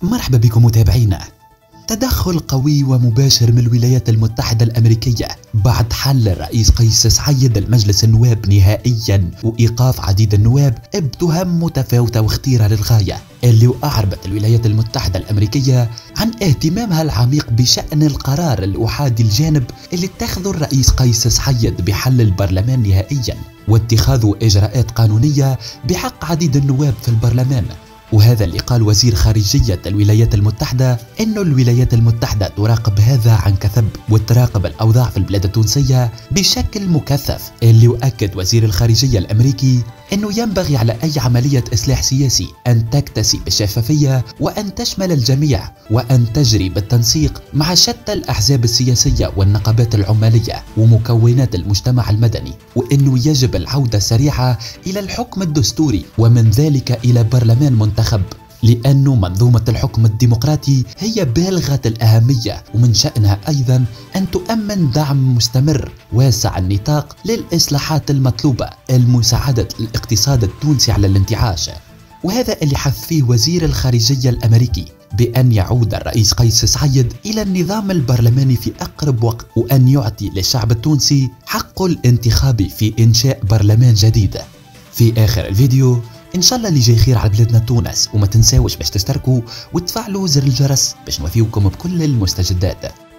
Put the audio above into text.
مرحبا بكم متابعينا. تدخل قوي ومباشر من الولايات المتحدة الأمريكية بعد حل الرئيس قيس سعيد المجلس النواب نهائيا وإيقاف عديد النواب بتهم متفاوتة واختيرة للغاية، اللي أعربت الولايات المتحدة الأمريكية عن اهتمامها العميق بشأن القرار الأحادي الجانب اللي اتخذه الرئيس قيس سعيد بحل البرلمان نهائيا واتخاذ إجراءات قانونية بحق عديد النواب في البرلمان. وهذا اللي قال وزير خارجية الولايات المتحدة إنه الولايات المتحدة تراقب هذا عن كثب وتراقب الأوضاع في البلاد التونسية بشكل مكثف، اللي يؤكد وزير الخارجية الأمريكي إنه ينبغي على أي عملية إصلاح سياسي أن تكتسي بالشفافية وأن تشمل الجميع وأن تجري بالتنسيق مع شتى الأحزاب السياسية والنقابات العمالية ومكونات المجتمع المدني، وإنه يجب العودة سريعة إلى الحكم الدستوري ومن ذلك إلى برلمان منتخب، لأن منظومة الحكم الديمقراطي هي بالغة الأهمية ومن شأنها أيضا أن تؤمن دعم مستمر واسع النطاق للإصلاحات المطلوبة المساعدة الاقتصاد التونسي على الانتعاش. وهذا اللي حث فيه وزير الخارجية الأمريكي بأن يعود الرئيس قيس سعيد إلى النظام البرلماني في أقرب وقت، وأن يعطي للشعب التونسي حق الانتخاب في إنشاء برلمان جديد. في آخر الفيديو إن شاء الله اللي جاي خير على بلادنا تونس، وما تنساوش باش تشتركوا وتفعلوا زر الجرس باش نوفيوكم بكل المستجدات.